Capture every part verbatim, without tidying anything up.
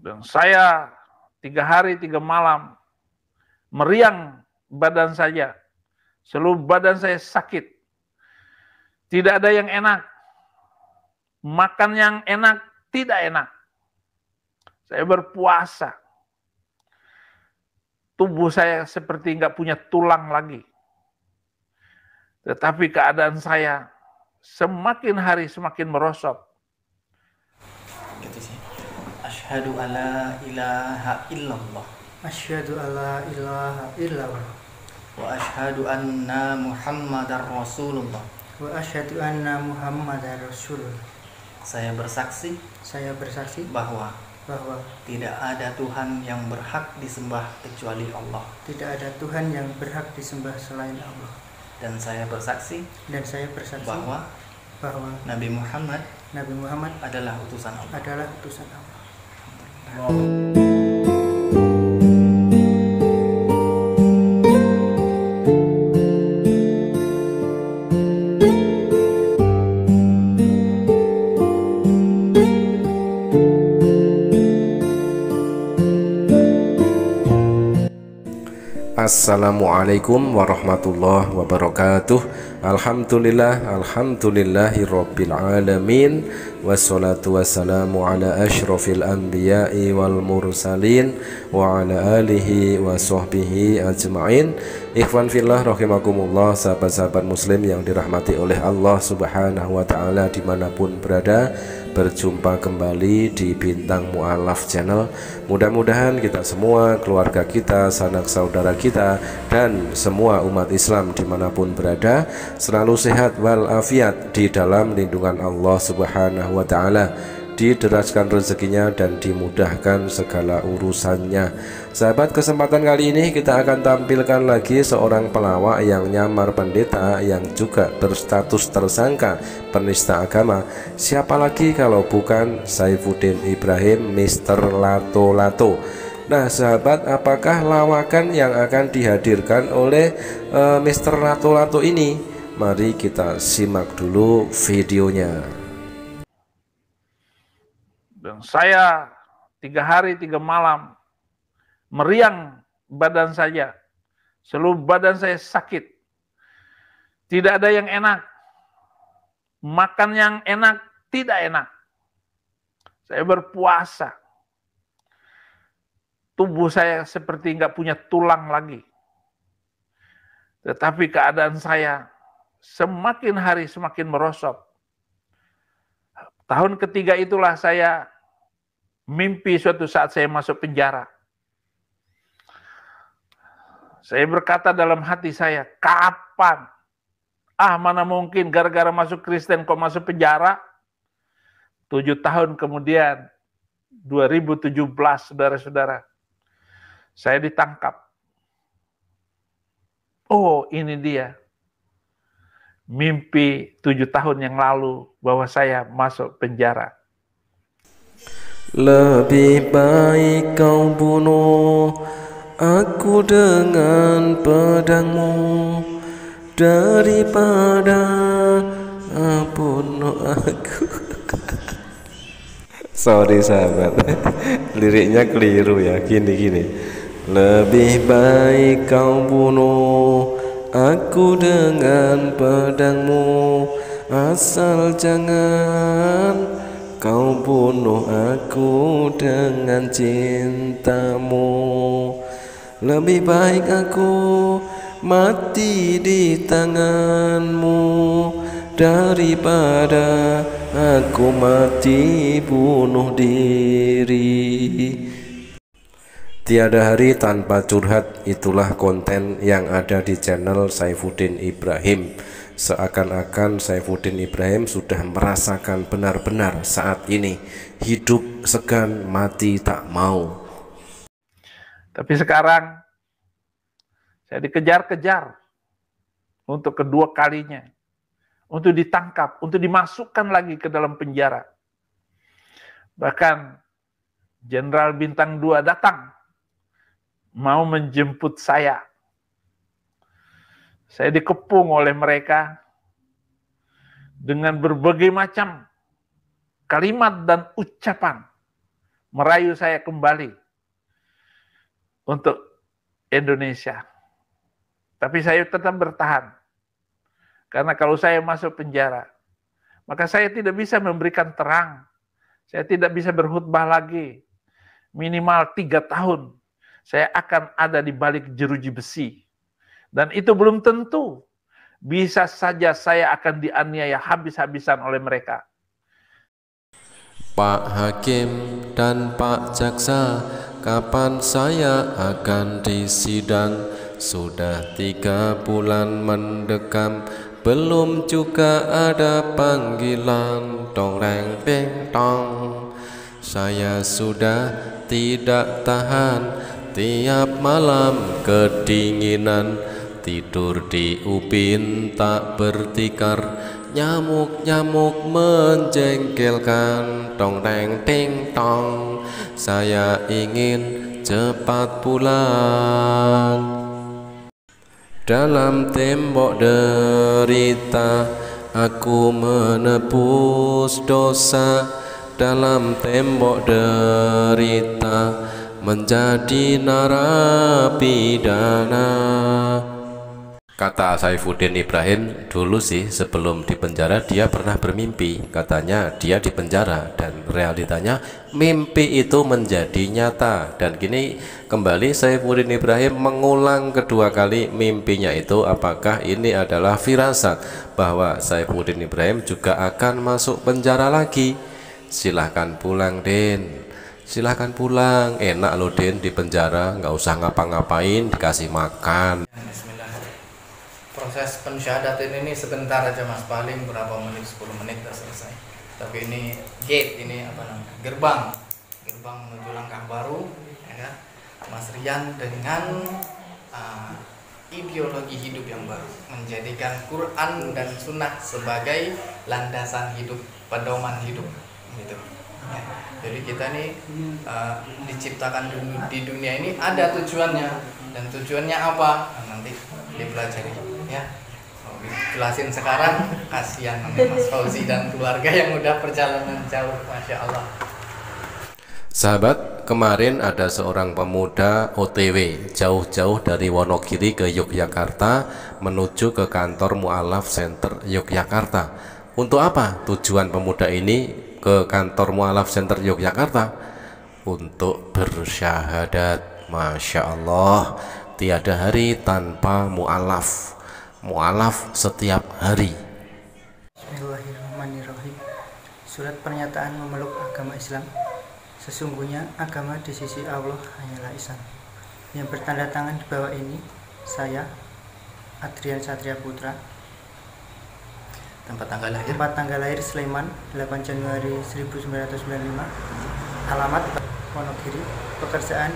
Dan saya tiga hari tiga malam meriang badan saja, seluruh badan saya sakit, tidak ada yang enak, makan yang enak tidak enak. Saya berpuasa, tubuh saya seperti nggak punya tulang lagi. Tetapi keadaan saya semakin hari semakin merosot. Gitu sih. Asyhadu alla ilaha illallah. Asyhadu alla ilaha illallah. Wa asyhadu anna Muhammadar Rasulullah. Wa asyhadu anna Muhammadar Rasulullah. Saya bersaksi, saya bersaksi bahwa bahwa tidak ada Tuhan yang berhak disembah kecuali Allah. Tidak ada Tuhan yang berhak disembah selain Allah. Dan saya bersaksi dan saya bersaksi bahwa bahwa Nabi Muhammad Nabi Muhammad adalah utusan Allah. Adalah utusan Allah. Assalamualaikum warahmatullahi wabarakatuh. Alhamdulillah, alhamdulillahi rabbil alamin. Wassalatu wassalamu ala ashrafil anbiya'i wal mursalin wa ala alihi wa sahbihi ajma'in. Ikhwan fillah rahimakumullah, sahabat-sahabat muslim yang dirahmati oleh Allah subhanahu wa ta'ala dimanapun berada, berjumpa kembali di Bintang Mu'alaf Channel. Mudah-mudahan kita semua, keluarga kita, sanak saudara kita, dan semua umat Islam dimanapun berada selalu sehat walafiat di dalam lindungan Allah subhanahu wa ta'ala, dideraskan rezekinya dan dimudahkan segala urusannya. Sahabat, kesempatan kali ini kita akan tampilkan lagi seorang pelawak yang nyamar pendeta yang juga berstatus tersangka penista agama. Siapa lagi kalau bukan Saifuddin Ibrahim, Mister Lato-Lato. Nah sahabat, apakah lawakan yang akan dihadirkan oleh uh, Mister Lato-Lato ini? Mari kita simak dulu videonya. Dan saya tiga hari tiga malam meriang badan saja, seluruh badan saya sakit, tidak ada yang enak, makan yang enak tidak enak. Saya berpuasa, tubuh saya seperti nggak punya tulang lagi. Tetapi keadaan saya semakin hari semakin merosot. Tahun ketiga itulah saya mimpi suatu saat saya masuk penjara. Saya berkata dalam hati saya, kapan? Ah, mana mungkin gara-gara masuk Kristen kok masuk penjara? Tujuh tahun kemudian, dua ribu tujuh belas, saudara-saudara, saya ditangkap. Oh, ini dia. Mimpi tujuh tahun yang lalu bahwa saya masuk penjara. Lebih baik kau bunuh aku dengan pedangmu daripada bunuh aku. Sorry sahabat, liriknya keliru ya. Gini-gini, lebih baik kau bunuh aku dengan pedangmu, asal jangan kau bunuh aku dengan cintamu. Lebih baik aku mati di tanganmu daripada aku mati bunuh diri. Tiada hari tanpa curhat, itulah konten yang ada di channel Saifuddin Ibrahim. Seakan-akan Saifuddin Ibrahim sudah merasakan benar-benar saat ini hidup segan, mati tak mau. Tapi sekarang saya dikejar-kejar untuk kedua kalinya, untuk ditangkap, untuk dimasukkan lagi ke dalam penjara. Bahkan Jenderal Bintang dua datang mau menjemput saya. Saya dikepung oleh mereka dengan berbagai macam kalimat dan ucapan merayu saya kembali untuk Indonesia. Tapi saya tetap bertahan. Karena kalau saya masuk penjara, maka saya tidak bisa memberikan terang. Saya tidak bisa berkhutbah lagi. Minimal tiga tahun saya akan ada di balik jeruji besi. Dan itu belum tentu. Bisa saja saya akan dianiaya habis-habisan oleh mereka. Pak Hakim dan Pak Jaksa, kapan saya akan disidang? Sudah tiga bulan mendekam, belum juga ada panggilan. Tong reng ting tong, saya sudah tidak tahan. Tiap malam kedinginan, tidur di ubin tak bertikar. Nyamuk-nyamuk menjengkelkan. Tong teng ting tong, saya ingin cepat pulang. Dalam tembok derita aku menebus dosa. Dalam tembok derita menjadi narapidana. Kata Saifuddin Ibrahim, dulu sih sebelum dipenjara dia pernah bermimpi. Katanya dia dipenjara dan realitanya mimpi itu menjadi nyata. Dan kini kembali Saifuddin Ibrahim mengulang kedua kali mimpinya itu. Apakah ini adalah firasat bahwa Saifuddin Ibrahim juga akan masuk penjara lagi? Silahkan pulang, Den. Silahkan pulang. Enak loh, Den, di penjara nggak usah ngapa-ngapain, dikasih makan. Proses pensyahadatan ini sebentar aja Mas, paling berapa menit, sepuluh menit udah selesai. Tapi ini gate, ini apa namanya, gerbang gerbang menuju langkah baru, ya kan? Mas Rian dengan uh, ideologi hidup yang baru, menjadikan Quran dan Sunnah sebagai landasan hidup, pedoman hidup gitu. Ya. Jadi kita nih uh, diciptakan di dunia ini ada tujuannya, dan tujuannya apa? Nah, nanti dipelajari ya. Oh, jelasin sekarang, kasihan Mas Fauzi dan keluarga yang udah perjalanan jauh, Masya Allah. Sahabat, kemarin ada seorang pemuda O T W jauh-jauh dari Wonogiri ke Yogyakarta menuju ke kantor Mu'alaf Center Yogyakarta. Untuk apa tujuan pemuda ini ke kantor Mu'alaf Center Yogyakarta? Untuk bersyahadat. Masya Allah, tiada hari tanpa mu'alaf. Mu'alaf setiap hari. Bismillahirrahmanirrahim. Surat pernyataan memeluk agama Islam. Sesungguhnya agama di sisi Allah hanyalah Islam. Yang bertanda tangan di bawah ini saya, Adrian Satria Putra. Tempat tanggal lahir Tempat tanggal lahir Sleman, delapan Januari seribu sembilan ratus sembilan puluh lima. Alamat Wonogiri. Pekerjaan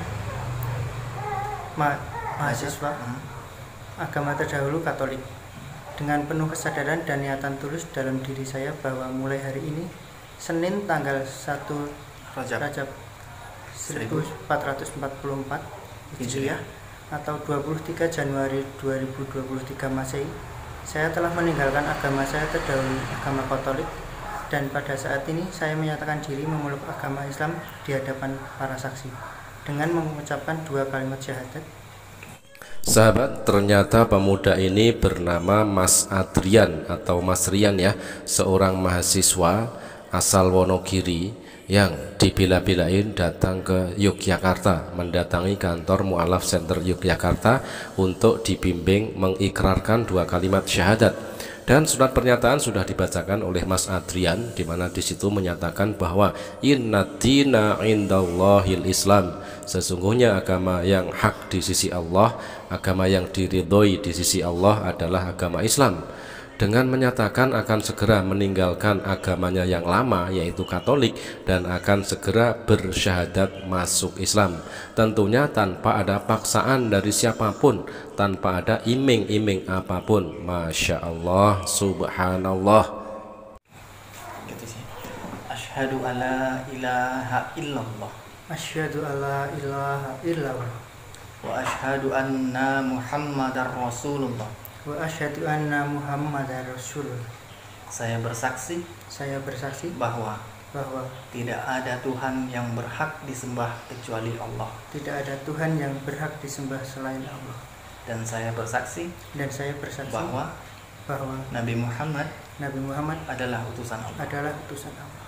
ma mahasiswa. Hmm. Agama terdahulu Katolik. Dengan penuh kesadaran dan niatan tulus dalam diri saya bahwa mulai hari ini, Senin tanggal satu Rajab, Rajab seribu empat ratus empat puluh empat Hijriah atau dua puluh tiga Januari dua ribu dua puluh tiga Masehi, saya telah meninggalkan agama saya terdahulu, agama Katolik, dan pada saat ini saya menyatakan diri memeluk agama Islam di hadapan para saksi dengan mengucapkan dua kalimat syahadat. Sahabat, ternyata pemuda ini bernama Mas Adrian atau Mas Rian ya, seorang mahasiswa asal Wonogiri yang dibela-belain datang ke Yogyakarta, mendatangi kantor Mu'alaf Center Yogyakarta untuk dibimbing mengikrarkan dua kalimat syahadat. Dan surat pernyataan sudah dibacakan oleh Mas Adrian, di mana di situ menyatakan bahwa inna dina indallahil Islam, sesungguhnya agama yang hak di sisi Allah, agama yang diridhoi di sisi Allah adalah agama Islam. Dengan menyatakan akan segera meninggalkan agamanya yang lama yaitu Katolik dan akan segera bersyahadat masuk Islam, tentunya tanpa ada paksaan dari siapapun, tanpa ada iming-iming apapun. Masya Allah, subhanallah. gitu sih. Asyhadu alla ilaha illallah Asyhadu alla ilaha illallah wa asyhadu anna Muhammadar Rasulullah. wa asyhadu anna Muhammadar Rasulullah. Saya bersaksi Saya bersaksi bahwa bahwa tidak ada Tuhan yang berhak disembah kecuali Allah, tidak ada Tuhan yang berhak disembah selain Allah, dan saya bersaksi dan saya bersaksi bahwa bahwa Nabi Muhammad Nabi Muhammad adalah utusan Allah. adalah utusan Allah.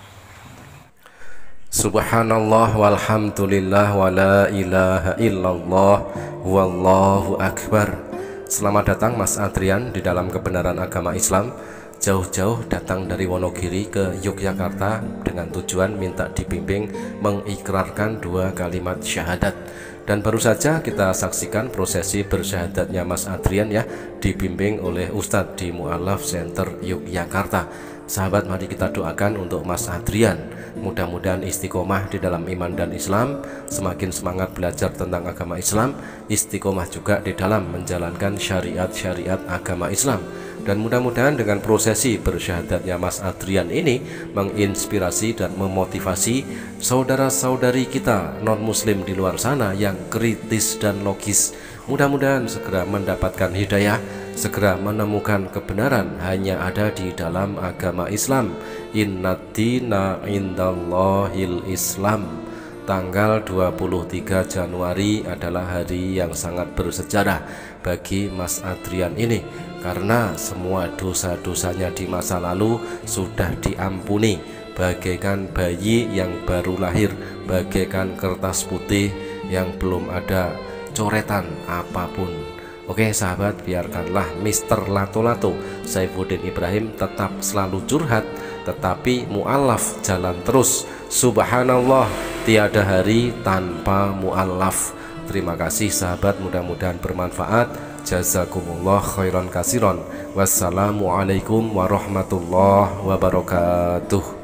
Subhanallah walhamdulillah wa la ilaha illallah wallahu akbar. Selamat datang Mas Adrian di dalam kebenaran agama Islam. Jauh-jauh datang dari Wonogiri ke Yogyakarta dengan tujuan minta dibimbing mengikrarkan dua kalimat syahadat. Dan baru saja kita saksikan prosesi bersyahadatnya Mas Adrian ya, dibimbing oleh Ustadz di Mu'allaf Center Yogyakarta. Sahabat, mari kita doakan untuk Mas Adrian, mudah-mudahan istiqomah di dalam iman dan Islam, semakin semangat belajar tentang agama Islam, istiqomah juga di dalam menjalankan syariat-syariat agama Islam. Dan mudah-mudahan dengan prosesi bersyahadatnya Mas Adrian ini menginspirasi dan memotivasi saudara-saudari kita non-muslim di luar sana yang kritis dan logis. Mudah-mudahan segera mendapatkan hidayah, segera menemukan kebenaran hanya ada di dalam agama Islam. Innaddina indallahil Islam. Tanggal dua puluh tiga Januari adalah hari yang sangat bersejarah bagi Mas Adrian ini, karena semua dosa-dosanya di masa lalu sudah diampuni, bagaikan bayi yang baru lahir, bagaikan kertas putih yang belum ada coretan apapun. Oke sahabat, biarkanlah Mister Lato-Lato Saifuddin Ibrahim tetap selalu curhat, tetapi mu'allaf jalan terus. Subhanallah, tiada hari tanpa mu'allaf. Terima kasih sahabat, mudah-mudahan bermanfaat. Jazakumullah khairan kasiron. Wassalamualaikum warahmatullahi wabarakatuh.